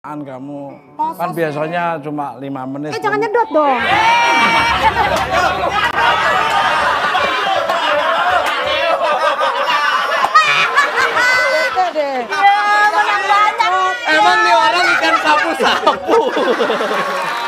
Kamu kan biasanya cuma 5 menit. Jangan nyedot dong. Itu deh. Emang nih orang ikan sapu-sapu.